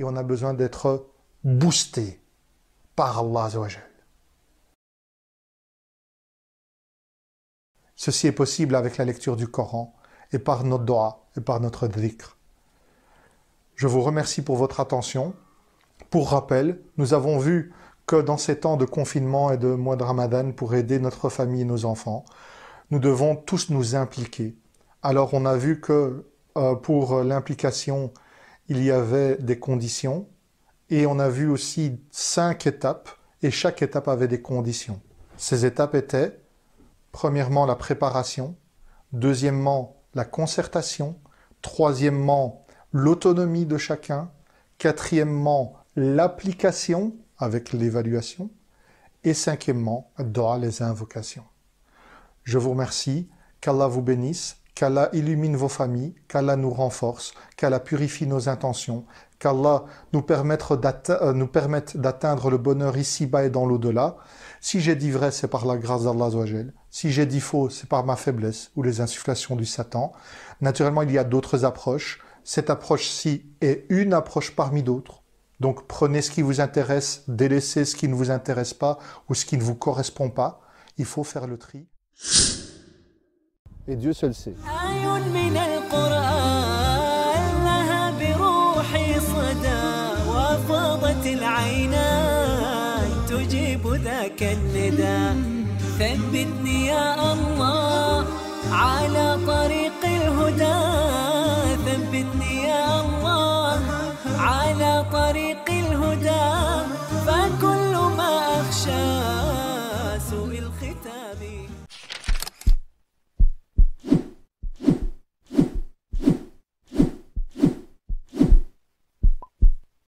et on a besoin d'être boosté par Allah Azza wa Jal. Ceci est possible avec la lecture du Coran et par notre dua et par notre dhikr. Je vous remercie pour votre attention. Pour rappel, nous avons vu que dans ces temps de confinement et de mois de Ramadan, pour aider notre famille et nos enfants, nous devons tous nous impliquer. Alors on a vu que pour l'implication, il y avait des conditions et on a vu aussi 5 étapes et chaque étape avait des conditions. Ces étapes étaient, premièrement, la préparation, deuxièmement, la concertation, troisièmement, l'autonomie de chacun, quatrièmement, l'application avec l'évaluation et cinquièmement, dua, les invocations. Je vous remercie, qu'Allah vous bénisse, qu'Allah illumine vos familles, qu'Allah nous renforce, qu'Allah purifie nos intentions, qu'Allah nous permette d'atteindre le bonheur ici-bas et dans l'au-delà. Si j'ai dit vrai, c'est par la grâce d'Allah Azza wa Jal. Si j'ai dit faux, c'est par ma faiblesse ou les insufflations du Satan. Naturellement, il y a d'autres approches. Cette approche-ci est une approche parmi d'autres. Donc prenez ce qui vous intéresse, délaissez ce qui ne vous intéresse pas ou ce qui ne vous correspond pas. Il faut faire le tri. Et Dieu seul sait. ثبتني يا الله على طريق الهدى